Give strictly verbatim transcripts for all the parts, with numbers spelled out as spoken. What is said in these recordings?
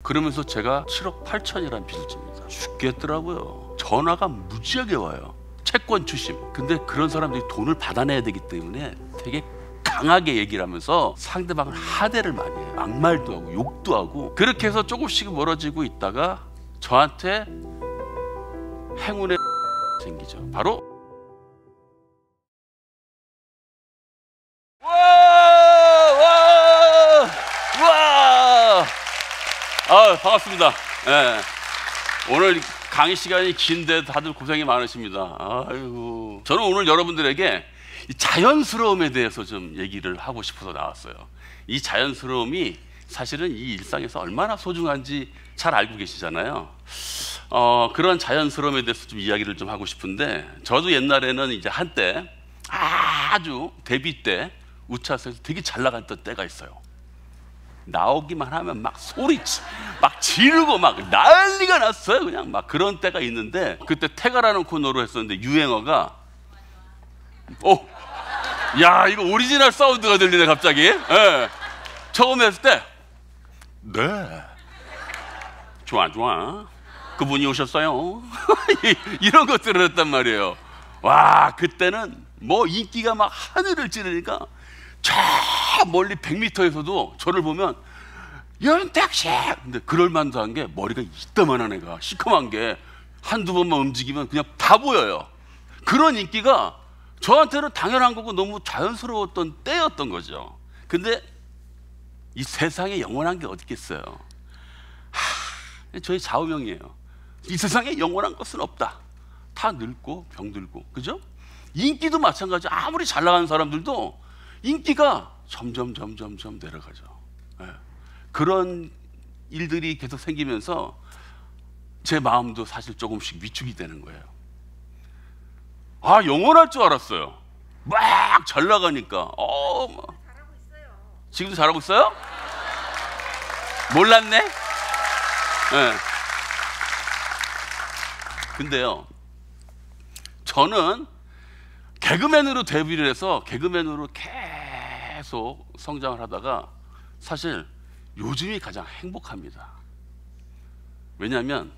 그러면서 제가 칠억 팔천이라는 빚을 집니다. 죽겠더라고요. 전화가 무지하게 와요. 채권 추심. 근데 그런 사람들이 돈을 받아내야 되기 때문에 되게 강하게 얘기를 하면서 상대방을 하대를 많이 해요. 막말도 하고 욕도 하고. 그렇게 해서 조금씩 멀어지고 있다가 저한테 행운의 생기죠. 바로 와! 와! 와! 아, 반갑습니다. 네. 오늘 강의 시간이 긴데 다들 고생이 많으십니다. 아이고. 저는 오늘 여러분들에게 이 자연스러움에 대해서 좀 얘기를 하고 싶어서 나왔어요. 이 자연스러움이 사실은 이 일상에서 얼마나 소중한지 잘 알고 계시잖아요. 어, 그런 자연스러움에 대해서 좀 이야기를 좀 하고 싶은데, 저도 옛날에는 이제 한때 아주 데뷔 때 우차사에서 되게 잘 나갔던 때가 있어요. 나오기만 하면 막 소리 막 지르고 막 난리가 났어요. 그냥 막 그런 때가 있는데, 그때 태가라는 코너로 했었는데 유행어가 오, 야 이거 오리지널 사운드가 들리네 갑자기. 예. 처음 했을 때 네 좋아 좋아 그분이 오셨어요. 이런 것들을 했단 말이에요. 와, 그때는 뭐 인기가 막 하늘을 찌르니까 저 멀리 백 미터에서도 저를 보면 윤택 씨! 근데 그럴만도 한 게 머리가 이따만한 애가 시커먼 게 한두 번만 움직이면 그냥 다 보여요. 그런 인기가 저한테는 당연한 거고 너무 자연스러웠던 때였던 거죠. 근데 이 세상에 영원한 게 어디 있겠어요. 하, 저희 좌우명이에요. 이 세상에 영원한 것은 없다. 다 늙고 병들고, 그죠? 인기도 마찬가지. 아무리 잘 나가는 사람들도 인기가 점점 점점 점 내려가죠. 네. 그런 일들이 계속 생기면서 제 마음도 사실 조금씩 위축이 되는 거예요. 아, 영원할 줄 알았어요. 막 잘 나가니까. 어, 막. 잘하고 있어요. 지금도 잘하고 있어요? 몰랐네? 네. 근데요, 저는 개그맨으로 데뷔를 해서 개그맨으로 계속 성장을 하다가 사실 요즘이 가장 행복합니다. 왜냐하면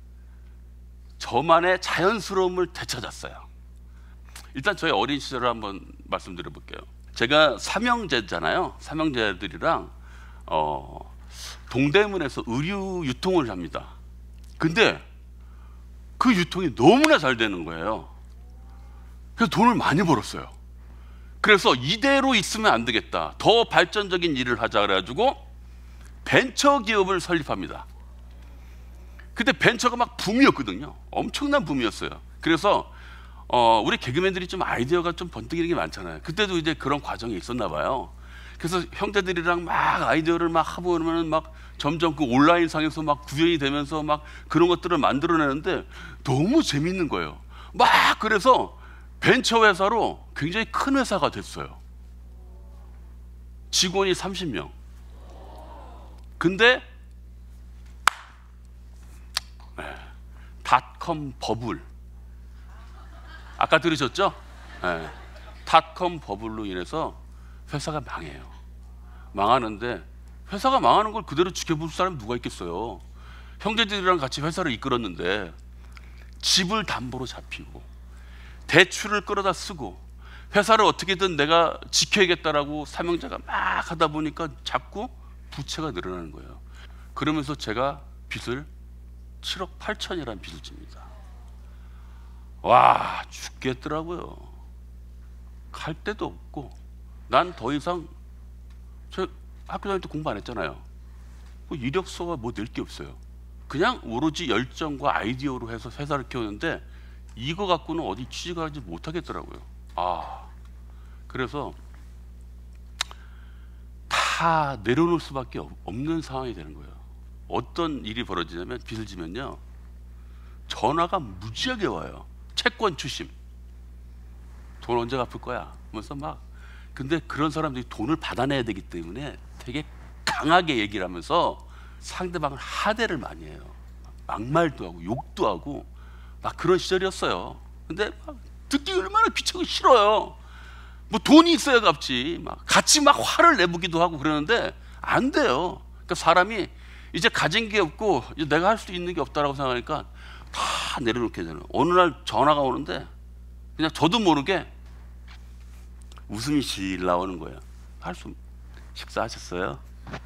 저만의 자연스러움을 되찾았어요. 일단 저희 어린 시절을 한번 말씀드려 볼게요. 제가 삼형제잖아요. 삼형제들이랑 어, 동대문에서 의류 유통을 합니다. 근데 그 유통이 너무나 잘 되는 거예요. 그래서 돈을 많이 벌었어요. 그래서 이대로 있으면 안 되겠다. 더 발전적인 일을 하자 그래가지고 벤처기업을 설립합니다. 그때 벤처가 막 붐이었거든요. 엄청난 붐이었어요. 그래서 어, 우리 개그맨들이 좀 아이디어가 좀 번뜩이는 게 많잖아요. 그때도 이제 그런 과정이 있었나 봐요. 그래서 형제들이랑 막 아이디어를 막 하고 그러면 막 점점 그 온라인 상에서 막 구현이 되면서 막 그런 것들을 만들어내는데 너무 재밌는 거예요. 막 그래서 벤처 회사로 굉장히 큰 회사가 됐어요. 직원이 삼십 명. 근데 네, 닷컴 버블 아까 들으셨죠? 네, 닷컴 버블로 인해서 회사가 망해요. 망하는데 회사가 망하는 걸 그대로 지켜볼 사람이 누가 있겠어요. 형제들이랑 같이 회사를 이끌었는데 집을 담보로 잡히고 대출을 끌어다 쓰고 회사를 어떻게든 내가 지켜야겠다라고 삼형제가 막 하다 보니까 자꾸 부채가 늘어나는 거예요. 그러면서 제가 빚을 칠억 팔천이라는 빚을 집니다. 와, 죽겠더라고요. 갈 데도 없고 난 더 이상, 저 학교 다닐 때 공부 안 했잖아요. 뭐 이력서가 뭐 낼 게 없어요. 그냥 오로지 열정과 아이디어로 해서 회사를 키웠는데 이거 갖고는 어디 취직하지 못하겠더라고요. 아, 그래서 다 내려놓을 수밖에 없는 상황이 되는 거예요. 어떤 일이 벌어지냐면, 빚을 지면요, 전화가 무지하게 와요. 채권 추심. 돈 언제 갚을 거야? 하면서 막. 근데 그런 사람들이 돈을 받아내야 되기 때문에 되게 강하게 얘기를 하면서 상대방을 하대를 많이 해요. 막말도 하고 욕도 하고 막 그런 시절이었어요. 근데 막 듣기 얼마나 귀찮고 싫어요. 뭐 돈이 있어야 갚지. 막 같이 막 화를 내보기도 하고 그러는데 안 돼요. 그러니까 사람이 이제 가진 게 없고 이제 내가 할 수 있는 게 없다라고 생각하니까 다 내려놓게 되는. 어느 날 전화가 오는데 그냥 저도 모르게 웃음이 실 나오는 거예요. 할 수 식사하셨어요?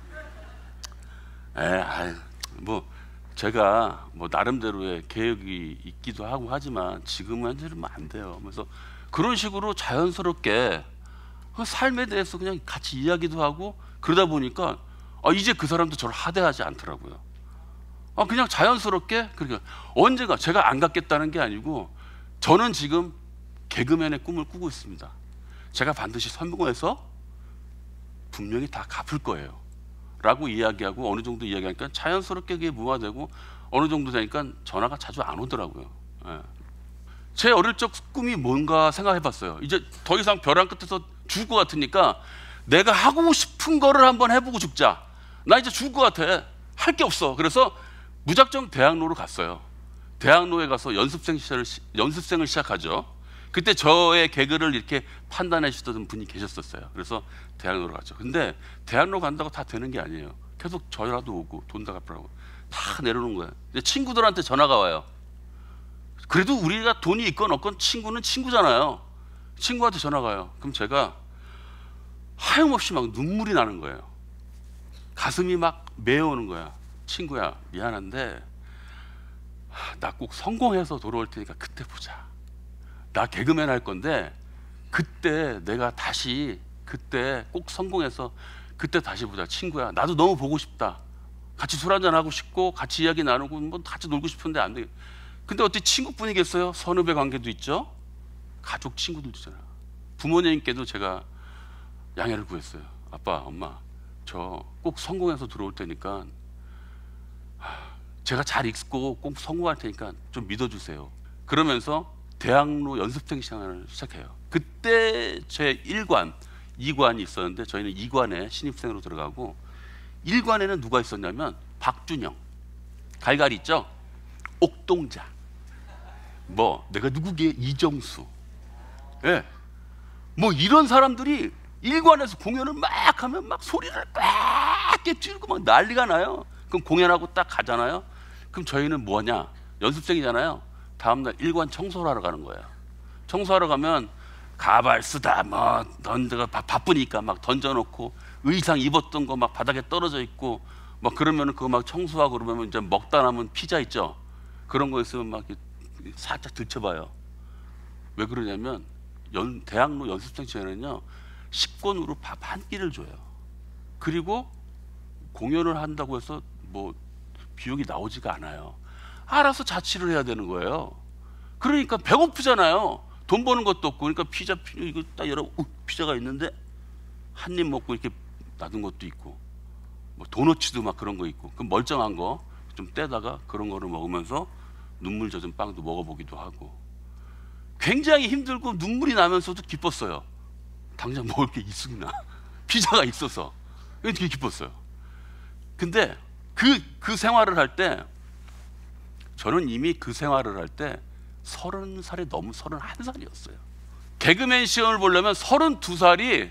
에, 아유, 뭐 제가 뭐 나름대로의 계획이 있기도 하고 하지만 지금은 이러면 안 돼요. 그래서 그런 식으로 자연스럽게 그 삶에 대해서 그냥 같이 이야기도 하고 그러다 보니까 아, 이제 그 사람도 저를 하대하지 않더라고요. 아, 그냥 자연스럽게. 그러니까 언제가 제가 안 갖겠다는 게 아니고 저는 지금 개그맨의 꿈을 꾸고 있습니다. 제가 반드시 성공해서 분명히 다 갚을 거예요 라고 이야기하고 어느 정도 이야기하니까 자연스럽게 그게 무화되고 어느 정도 되니까 전화가 자주 안 오더라고요. 예. 제 어릴 적 꿈이 뭔가 생각해 봤어요. 이제 더 이상 벼랑 끝에서 죽을 것 같으니까 내가 하고 싶은 거를 한번 해보고 죽자. 나 이제 죽을 것 같아. 할 게 없어. 그래서 무작정 대학로로 갔어요. 대학로에 가서 연습생 시절을, 연습생을 시작하죠. 그때 저의 개그를 이렇게 판단해 주시던 분이 계셨었어요. 그래서 대학로로 갔죠. 근데 대학로 간다고 다 되는 게 아니에요. 계속 전화도 오고 돈 다 갚으라고 다 내려놓은 거예요. 이제 친구들한테 전화가 와요. 그래도 우리가 돈이 있건 없건 친구는 친구잖아요. 친구한테 전화가 와요. 그럼 제가 하염없이 막 눈물이 나는 거예요. 가슴이 막 메어오는 거야. 친구야, 미안한데 나 꼭 성공해서 돌아올 테니까 그때 보자. 나 개그맨 할 건데 그때 내가 다시 그때 꼭 성공해서 그때 다시 보자. 친구야, 나도 너무 보고 싶다. 같이 술 한잔 하고 싶고 같이 이야기 나누고 뭐 같이 놀고 싶은데 안 돼. 근데 어떻게 친구뿐이겠어요? 선후배 관계도 있죠. 가족 친구들도 있잖아요. 부모님께도 제가 양해를 구했어요. 아빠, 엄마, 저 꼭 성공해서 들어올 테니까 제가 잘 읽고 꼭 성공할 테니까 좀 믿어주세요. 그러면서 대학로 연습생 생활을 시작해요. 그때 제 일 관, 이 관이 있었는데 저희는 이 관에 신입생으로 들어가고 일 관에는 누가 있었냐면 박준영, 갈갈이 있죠? 옥동자, 뭐 내가 누구게 이정수, 예, 뭐 이런 사람들이 일 관에서 공연을 막 하면 막 소리를 꽉 깨뜨리고 막 난리가 나요. 그럼 공연하고 딱 가잖아요. 그럼 저희는 뭐냐? 연습생이잖아요. 다음날 일 관 청소를 하러 가는 거예요. 청소하러 가면 가발 쓰다 뭐 던져가 바쁘니까 막 던져놓고 의상 입었던 거 막 바닥에 떨어져 있고 막 그러면 그거 막 청소하고 그러면 이제 먹다 남은 피자 있죠. 그런 거 있으면 막 살짝 들춰봐요. 왜 그러냐면 연, 대학로 연습생 시간에는요 식권으로 밥 한 끼를 줘요. 그리고 공연을 한다고 해서 뭐 비용이 나오지가 않아요. 알아서 자취를 해야 되는 거예요. 그러니까 배고프잖아요. 돈 버는 것도 없고. 그러니까 피자 이거 딱 열어 우, 피자가 있는데 한 입 먹고 이렇게 놔둔 것도 있고 뭐 도너츠도 막 그런 거 있고. 그럼 멀쩡한 거 좀 떼다가 그런 거를 먹으면서 눈물 젖은 빵도 먹어보기도 하고 굉장히 힘들고 눈물이 나면서도 기뻤어요. 당장 먹을 게 있으나 피자가 있어서 되게 기뻤어요. 근데 그, 그 생활을 할 때 저는 이미 그 생활을 할 때 서른 살이 넘은 서른한 살이었어요. 개그맨 시험을 보려면 서른두 살이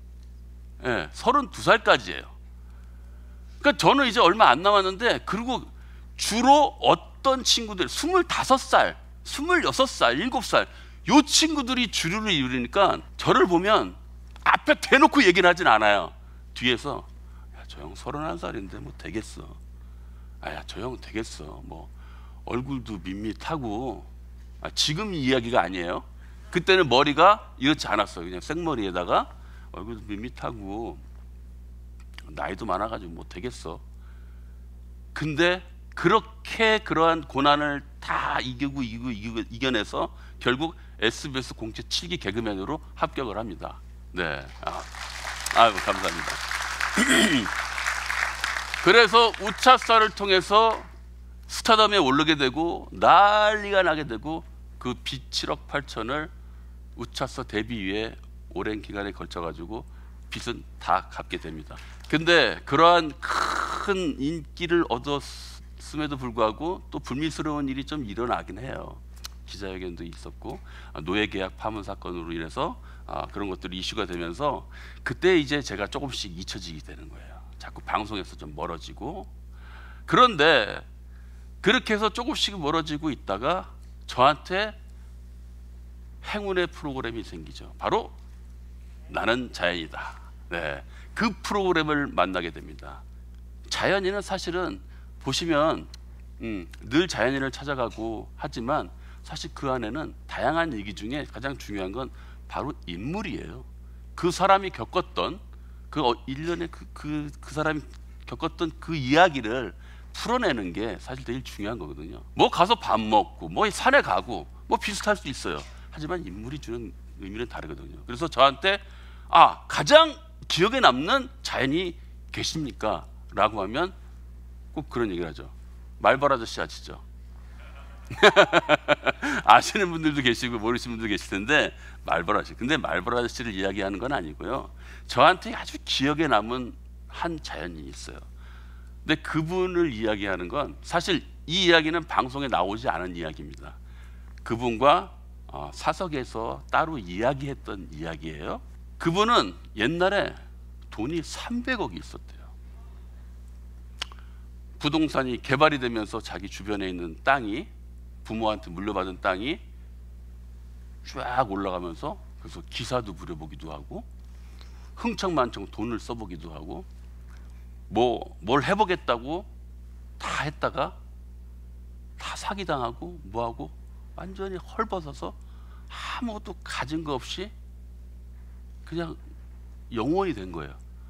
예, 서른두 살까지예요. 그러니까 저는 이제 얼마 안 남았는데 그리고 주로 어떤 친구들 스물다섯 살, 스물여섯 살, 일곱 살 요 친구들이 주류를 이루니까 저를 보면 앞에 대놓고 얘기를 하진 않아요. 뒤에서 야, 저 형 서른한 살인데 뭐 되겠어. 아야, 저 형 되겠어. 뭐 얼굴도 밋밋하고. 아, 지금 이야기가 아니에요. 그때는 머리가 이렇지 않았어요. 그냥 생머리에다가 얼굴도 밋밋하고 나이도 많아가지고 뭐 되겠어. 근데 그렇게 그러한 고난을 다 이기고 이기고 이기고 이겨내서 결국 에스비에스 공채 칠 기 개그맨으로 합격을 합니다. 네, 아, 아유 감사합니다. 그래서 우차사를 통해서 스타덤에 오르게 되고 난리가 나게 되고 그 빚 칠억 팔천을 우차사 데뷔 이후에 오랜 기간에 걸쳐 가지고 빚은 다 갚게 됩니다. 근데 그러한 큰 인기를 얻었음에도 불구하고 또 불미스러운 일이 좀 일어나긴 해요. 기자회견도 있었고 노예계약 파문 사건으로 인해서 아, 그런 것들이 이슈가 되면서 그때 이제 제가 조금씩 잊혀지게 되는 거예요. 자꾸 방송에서 좀 멀어지고 그런데 그렇게 해서 조금씩 멀어지고 있다가 저한테 행운의 프로그램이 생기죠. 바로 나는 자연이다. 네, 그 프로그램을 만나게 됩니다. 자연인은 사실은 보시면 음, 늘 자연인을 찾아가고 하지만 사실 그 안에는 다양한 얘기 중에 가장 중요한 건 바로 인물이에요. 그 사람이 겪었던 그 일련의 그, 그, 그 사람이 겪었던 그 이야기를 풀어내는 게 사실 제일 중요한 거거든요. 뭐 가서 밥 먹고 뭐 산에 가고 뭐 비슷할 수 있어요. 하지만 인물이 주는 의미는 다르거든요. 그래서 저한테 아, 가장 기억에 남는 자연이 계십니까? 라고 하면 꼭 그런 얘기를 하죠. 말벌 아저씨 아시죠? 아시는 분들도 계시고 모르시는 분도 계실 텐데 말벌 아저씨. 근데 말벌 아저씨를 이야기하는 건 아니고요. 저한테 아주 기억에 남은 한 자연인이 있어요. 근데 그분을 이야기하는 건 사실 이 이야기는 방송에 나오지 않은 이야기입니다. 그분과 어, 사석에서 따로 이야기했던 이야기예요. 그분은 옛날에 돈이 삼백억이 있었대요. 부동산이 개발이 되면서 자기 주변에 있는 땅이 부모한테 물려받은 땅이 쫙 올라가면서 그래서 기사도 부려보기도 하고 흥청만청 돈을 써보기도 하고 뭐 뭘 해보겠다고 다 했다가 다 사기당하고 뭐하고 완전히 헐벗어서 아무것도 가진 거 없이 그냥 영원이 된 거예요.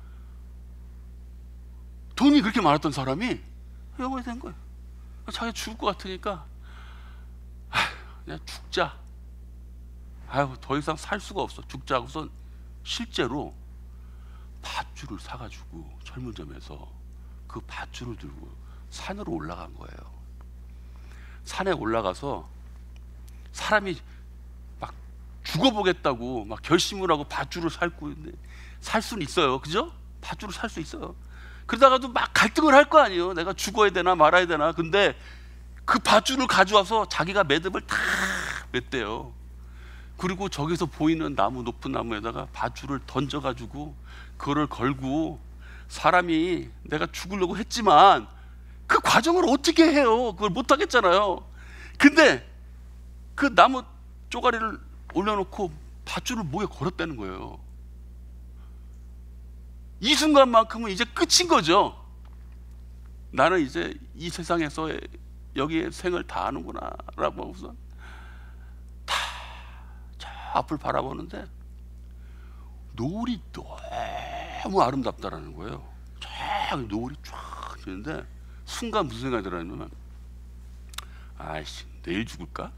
돈이 그렇게 많았던 사람이 영원이 된 거예요. 자기가 죽을 것 같으니까 아휴, 그냥 죽자. 아유, 더 이상 살 수가 없어. 죽자 하고선 실제로 밧줄을 사가지고 철물점에서 그 밧줄을 들고 산으로 올라간 거예요. 산에 올라가서 사람이 막 죽어보겠다고 막 결심을 하고 밧줄을 살고 있는데 살 수는 있어요. 그죠? 밧줄을 살 수 있어요. 그러다가도 막 갈등을 할 거 아니에요. 내가 죽어야 되나 말아야 되나. 근데 그 밧줄을 가져와서 자기가 매듭을 다 맸대요. 그리고 저기서 보이는 나무, 높은 나무에다가 밧줄을 던져가지고 그거를 걸고 사람이 내가 죽으려고 했지만 그 과정을 어떻게 해요? 그걸 못 하겠잖아요. 근데 그 나무 쪼가리를 올려놓고 밧줄을 목에 걸었다는 거예요. 이 순간만큼은 이제 끝인 거죠. 나는 이제 이 세상에서 여기에 생을 다하는구나 라고 하고서 다 저 앞을 바라보는데 노을이 너무 아름답다라는 거예요. 쫙 노을이 쫙 지는데 순간 무슨 생각이 들었냐면 아이씨 내일 죽을까?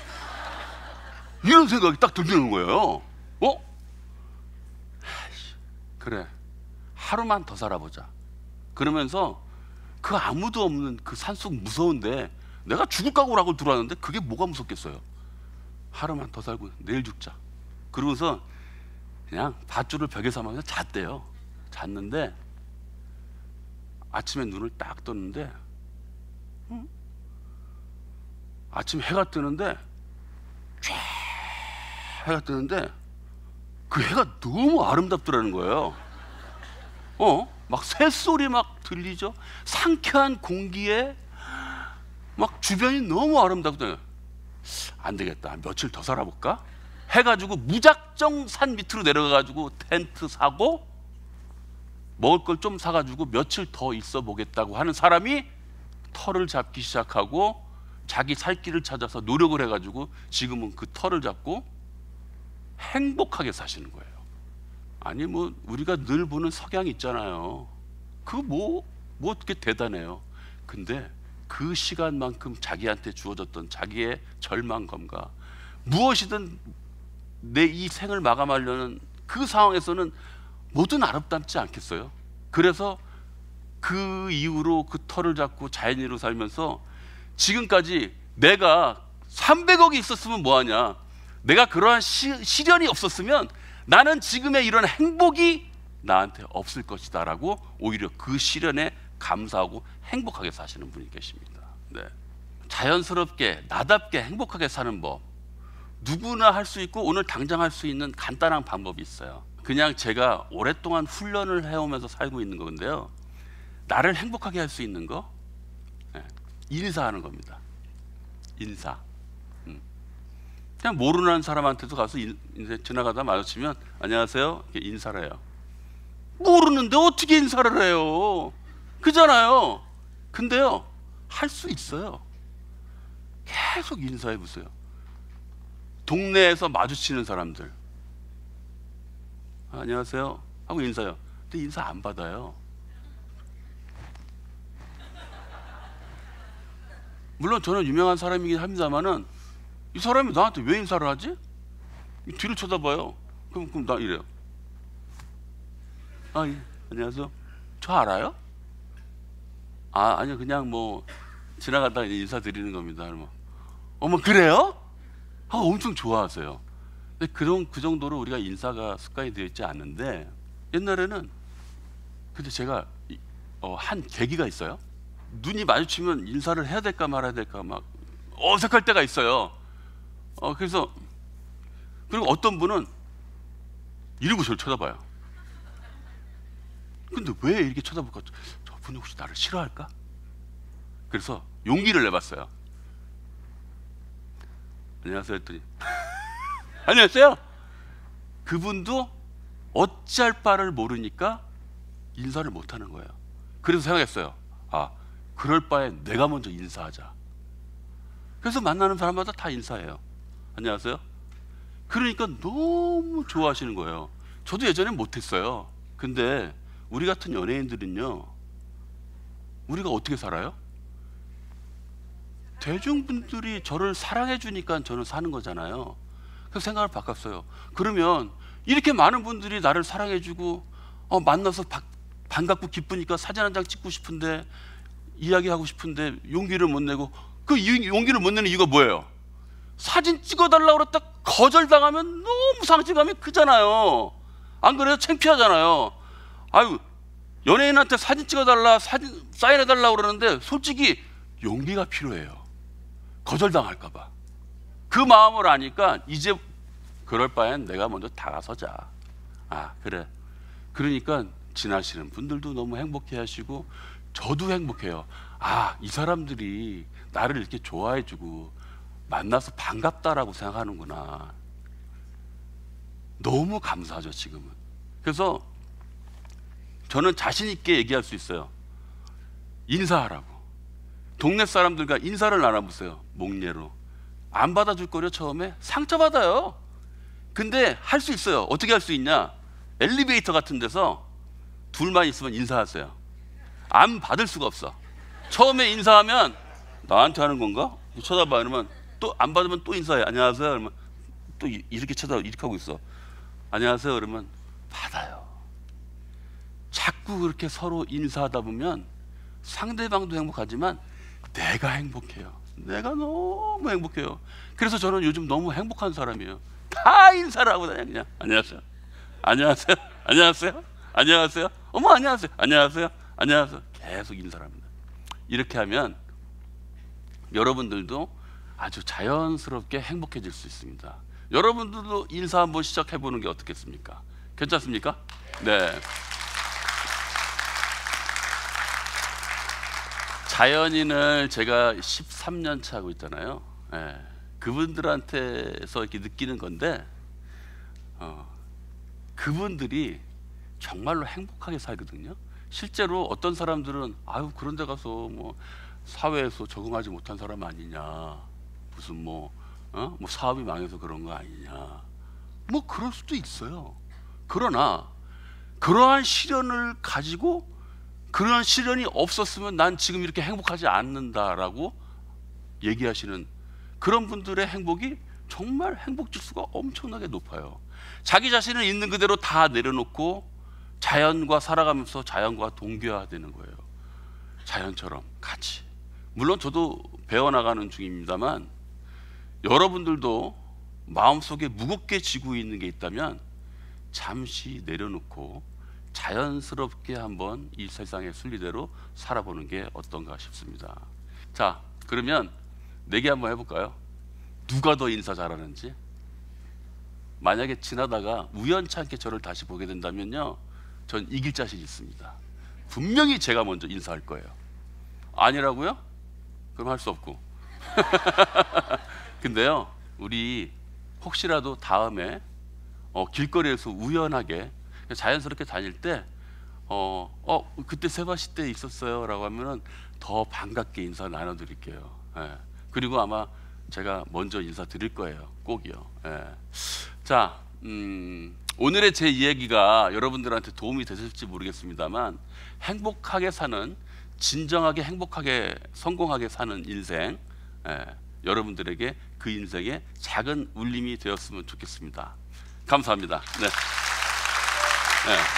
이런 생각이 딱 들리는 거예요. 어? 아이씨, 그래 하루만 더 살아보자. 그러면서 그 아무도 없는 그 산속 무서운데 내가 죽을 각오라고 들어왔는데 그게 뭐가 무섭겠어요. 하루만 더 살고 내일 죽자. 그러고서 그냥 밧줄을 벽에 삼아서 잤대요. 잤는데 아침에 눈을 딱 떴는데 응? 아침 해가 뜨는데 쫙 해가 뜨는데 그 해가 너무 아름답더라는 거예요. 어? 막 새소리 막 들리죠? 상쾌한 공기에 막 주변이 너무 아름답다. 안 되겠다. 며칠 더 살아볼까? 해가지고 무작정 산 밑으로 내려가가지고 텐트 사고 먹을 걸 좀 사가지고 며칠 더 있어 보겠다고 하는 사람이 털을 잡기 시작하고 자기 살 길을 찾아서 노력을 해가지고 지금은 그 털을 잡고 행복하게 사시는 거예요. 아니 뭐 우리가 늘 보는 석양 있잖아요. 그 뭐 뭐 어떻게 대단해요. 근데 그 시간만큼 자기한테 주어졌던 자기의 절망감과 무엇이든 내 이 생을 마감하려는 그 상황에서는 뭐든 아름답지 않겠어요? 그래서 그 이후로 그 털을 잡고 자연인으로 살면서 지금까지 내가 삼백억이 있었으면 뭐하냐, 내가 그러한 시, 시련이 없었으면 나는 지금의 이런 행복이 나한테 없을 것이다 라고 오히려 그 시련에 감사하고 행복하게 사시는 분이 계십니다. 네. 자연스럽게 나답게 행복하게 사는 법, 누구나 할 수 있고 오늘 당장 할 수 있는 간단한 방법이 있어요. 그냥 제가 오랫동안 훈련을 해오면서 살고 있는 건데요, 나를 행복하게 할 수 있는 거, 인사하는 겁니다. 인사. 음. 그냥 모르는 사람한테도 가서 인, 인사 지나가다 마주치면 안녕하세요 이렇게 인사를 해요. 모르는데 어떻게 인사를 해요? 그잖아요. 근데요 할 수 있어요. 계속 인사해 보세요. 동네에서 마주치는 사람들 아, 안녕하세요 하고 인사해요. 근데 인사 안 받아요. 물론 저는 유명한 사람이긴 합니다만은 이 사람이 나한테 왜 인사를 하지? 뒤를 쳐다봐요. 그럼, 그럼 나 이래요. 아, 예. 안녕하세요. 저 알아요? 아, 아니요. 그냥 뭐 지나가다가 인사드리는 겁니다. 그러면 어머 그래요? 아, 엄청 좋아하세요. 근데 그런 그 정도로 우리가 인사가 습관이 되어 있지 않는데 옛날에는 근데 제가 어, 한 계기가 있어요. 눈이 마주치면 인사를 해야 될까 말아야 될까 막 어색할 때가 있어요. 어, 그래서 그리고 어떤 분은 이러고 저를 쳐다봐요. 근데 왜 이렇게 쳐다볼까? 저분이 혹시 나를 싫어할까? 그래서 용기를 내봤어요. 안녕하세요 했더니 안녕하세요. 그분도 어찌할 바를 모르니까 인사를 못하는 거예요. 그래서 생각했어요. 아, 그럴 바에 내가 먼저 인사하자. 그래서 만나는 사람마다 다 인사해요. 안녕하세요. 그러니까 너무 좋아하시는 거예요. 저도 예전에 못했어요. 근데 우리 같은 연예인들은요 우리가 어떻게 살아요? 대중분들이 저를 사랑해 주니까 저는 사는 거잖아요. 그래서 생각을 바꿨어요. 그러면 이렇게 많은 분들이 나를 사랑해 주고 어, 만나서 바, 반갑고 기쁘니까 사진 한 장 찍고 싶은데 이야기하고 싶은데 용기를 못 내고 그 용기를 못 내는 이유가 뭐예요? 사진 찍어달라고 그랬다 거절당하면 너무 상실감이 크잖아요. 안 그래요? 창피하잖아요. 아유 연예인한테 사진 찍어달라 사진 사인해달라고 그러는데 솔직히 용기가 필요해요. 거절당할까봐. 그 마음을 아니까 이제 그럴 바엔 내가 먼저 다가서자. 아 그래. 그러니까 지나시는 분들도 너무 행복해 하시고 저도 행복해요. 아, 이 사람들이 나를 이렇게 좋아해 주고 만나서 반갑다라고 생각하는구나. 너무 감사하죠 지금은. 그래서 저는 자신 있게 얘기할 수 있어요. 인사하라고. 동네 사람들과 인사를 나눠보세요. 목례로. 안 받아줄 거려 처음에 상처받아요. 근데 할 수 있어요. 어떻게 할 수 있냐? 엘리베이터 같은 데서 둘만 있으면 인사하세요. 안 받을 수가 없어. 처음에 인사하면 나한테 하는 건가? 쳐다봐. 그러면 또 안 받으면 또 인사해. 안녕하세요. 그러면 또 이렇게 쳐다 이렇게 하고 있어. 안녕하세요. 그러면 받아요. 자꾸 그렇게 서로 인사하다 보면 상대방도 행복하지만 내가 행복해요. 내가 너무 행복해요. 그래서 저는 요즘 너무 행복한 사람이에요. 다 인사를 하고 다녀. 그냥 안녕하세요. 안녕하세요. 안녕하세요. 안녕하세요. 어머 안녕하세요. 안녕하세요. 안녕하세요. 계속 인사를 합니다. 이렇게 하면 여러분들도 아주 자연스럽게 행복해질 수 있습니다. 여러분들도 인사 한번 시작해 보는 게 어떻겠습니까? 괜찮습니까? 네. 자연인을 제가 십삼 년 차 하고 있잖아요. 네. 그분들한테서 이렇게 느끼는 건데 어, 그분들이 정말로 행복하게 살거든요. 실제로 어떤 사람들은 아유 그런 데 가서 뭐 사회에서 적응하지 못한 사람 아니냐, 무슨 뭐, 어? 뭐 사업이 망해서 그런 거 아니냐, 뭐 그럴 수도 있어요. 그러나 그러한 시련을 가지고 그러한 시련이 없었으면 난 지금 이렇게 행복하지 않는다라고 얘기하시는 그런 분들의 행복이 정말 행복 지수가 엄청나게 높아요. 자기 자신을 있는 그대로 다 내려놓고 자연과 살아가면서 자연과 동교화되는 거예요. 자연처럼 같이. 물론 저도 배워나가는 중입니다만 여러분들도 마음속에 무겁게 지고 있는 게 있다면 잠시 내려놓고 자연스럽게 한번 이 세상의 순리대로 살아보는 게 어떤가 싶습니다. 자, 그러면 내기 한번 해볼까요? 누가 더 인사 잘하는지. 만약에 지나다가 우연찮게 저를 다시 보게 된다면요, 전 이길 자신 있습니다. 분명히 제가 먼저 인사할 거예요. 아니라고요? 그럼 할 수 없고. 근데요, 우리 혹시라도 다음에 어, 길거리에서 우연하게 자연스럽게 다닐 때 어, 어 그때 세바시 때 있었어요 라고 하면은 더 반갑게 인사 나눠드릴게요. 예. 그리고 아마 제가 먼저 인사 드릴 거예요. 꼭이요. 예. 자, 음, 오늘의 제 이야기가 여러분들한테 도움이 되실지 모르겠습니다만, 행복하게 사는, 진정하게 행복하게 성공하게 사는 인생, 예, 여러분들에게 그 인생의 작은 울림이 되었으면 좋겠습니다. 감사합니다. 네. 네.